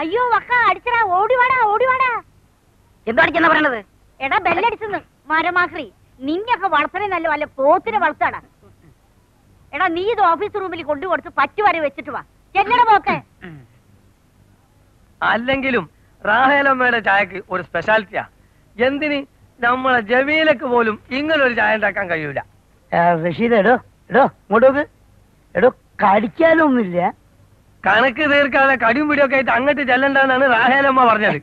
അയ്യോ വക്ക അടിച്ചടാ, ഓടിവാടാ ഓടിവാടാ. എന്തോ അടിച്ചെന്നാ പറയണത്? എടാ ബെല്ലടിച്ചെന്ന് മരമാക്രി. നിന്നൊക്കെ വളർത്തണേ നല്ല വല്ല പോത്തിനെ വളർത്താടാ. എടാ നീ ഇത് ഓഫീസ് റൂമിൽ കൊണ്ടുകൊടുത്ത് പറ്റുവരെ വെച്ചിട്ട് വാ. ചെല്ലട പോക്കെ. അല്ലെങ്കിലും റാഹേലമ്മയുടെ ചായക്ക് ഒരു സ്പെഷ്യാലിറ്റിയാ. എന്തിന് നമ്മളെ ജമീലക്ക് പോലും ഇങ്ങനൊരു ചായ ഉണ്ടാക്കാൻ കഴിയൂല. റഷീദ് എടോ എടോ ഇങ്ങോട്ടോക്ക്. എടോ കടിക്കാനൊന്നുമില്ല. കണക്ക് തീർക്കാതെ കടിയും പിടിയൊക്കെ ആയിട്ട് അങ്ങോട്ട് ചെല്ലണ്ടെന്നാണ് റാഹേലമ്മ പറഞ്ഞത്.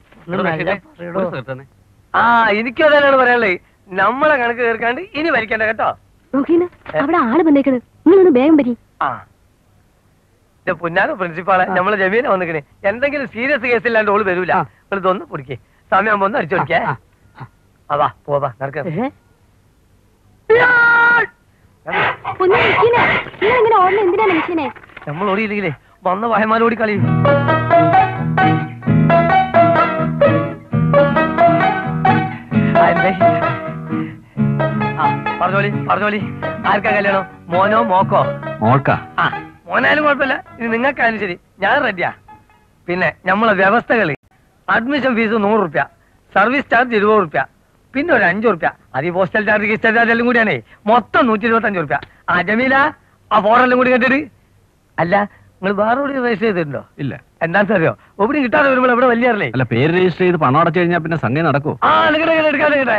ആ എനിക്കും അതാണ് പറയാനുള്ളത്. നമ്മളെ കണക്ക് തീർക്കാണ്ട് ഇനി വരിക്കണ്ട കേട്ടോ. അവിടെ ആള് വന്നേക്കണ്, നിങ്ങളൊന്ന് വേഗം വരി. ആ പുന്നാരോ പ്രിൻസിപ്പാളെ, നമ്മളെ ജമീല വന്നിക്കണേ. എന്തെങ്കിലും സീരിയസ് കേസ് ഇല്ലാണ്ട് ഓള് വരൂല. ഇതൊന്ന് കുടിക്കേ, സമയമാകുമ്പോ ഒന്ന് അടിച്ചു കൊടുക്കേ. അതാ പോവാ നടക്ക. നമ്മൾ ഓടിയില്ലെങ്കിലേ വന്ന വായമാരോടി കളി. പറഞ്ഞോളി പറഞ്ഞോളി. ആർക്കാ കല്യാണം? മോനോ മോക്കോ? മോൾക്കാ. ആ മോനായാലും കുഴപ്പമില്ല, ഇനി നിങ്ങൾക്കായാലും ശരി, ഞാൻ റെഡിയാ. പിന്നെ നമ്മളെ വ്യവസ്ഥകള്: അഡ്മിഷൻ ഫീസ് 100 റുപ്യ, സർവീസ് ചാർജ് 20 റുപ്യ, പിന്നെ ഒരു 5 റുപ്യ. അത് ഈ പോസ്റ്റൽ ചാർജ് രജിസ്റ്റർ ചാർജ് എല്ലാം കൂടിയാണേ മൊത്തം 125 റുപ്യ. ആ ജമീല ആ ഫോണെല്ലാം കൂടി കേട്ടിട്ട്. അല്ല നിങ്ങൾ വേറെ എവിടെ രജിസ്റ്റർ ചെയ്തിട്ടുണ്ടോ? ഇല്ല. എന്താണെന്ന് അറിയോ, എവിടെയും കിട്ടാതെ വരുമ്പോൾ ഇവിടെ വലിയ അറിയില്ലേ. അല്ല, പേര് രജിസ്റ്റർ ചെയ്ത് പണം അടച്ചു കഴിഞ്ഞാൽ പിന്നെ സംഗതി നടക്കൂ. ആ എടുക്കാതെ.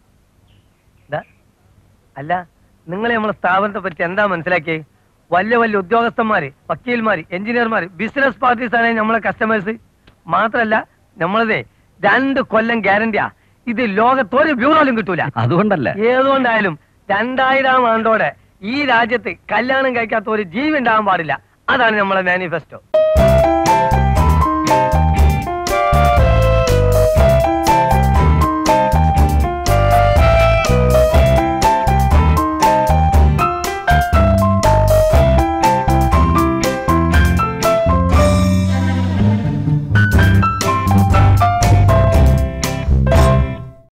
അല്ല നിങ്ങളെ നമ്മളെ സ്ഥാപനത്തെ പറ്റി എന്താ മനസ്സിലാക്കിയേ? വലിയ വലിയ ഉദ്യോഗസ്ഥന്മാര്, വക്കീൽമാര്, എഞ്ചിനീയർമാര്, ബിസിനസ് പാർട്ടീസ് ആണ് നമ്മളെ കസ്റ്റമേഴ്സ്. മാത്രല്ല നമ്മളതേ 2 കൊല്ലം ഗ്യാരണ്ടിയാ. ഇത് ലോകത്തൊരു ബ്യൂറോയിലും കിട്ടൂല. അതുകൊണ്ടല്ല, ഏതുകൊണ്ടായാലും 2000 ആണ്ടോടെ ഈ രാജ്യത്ത് കല്യാണം കഴിക്കാത്ത ഒരു ജീവി ഉണ്ടാവാൻ പാടില്ല. അതാണ് നമ്മളെ മാനിഫെസ്റ്റോ.